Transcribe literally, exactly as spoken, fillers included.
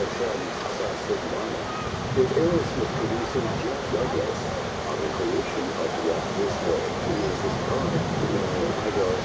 son's Sausage Mama, with Aerosmith producer Jeff Douglas on the creation of Walt Disney. He is his product, you know, I go,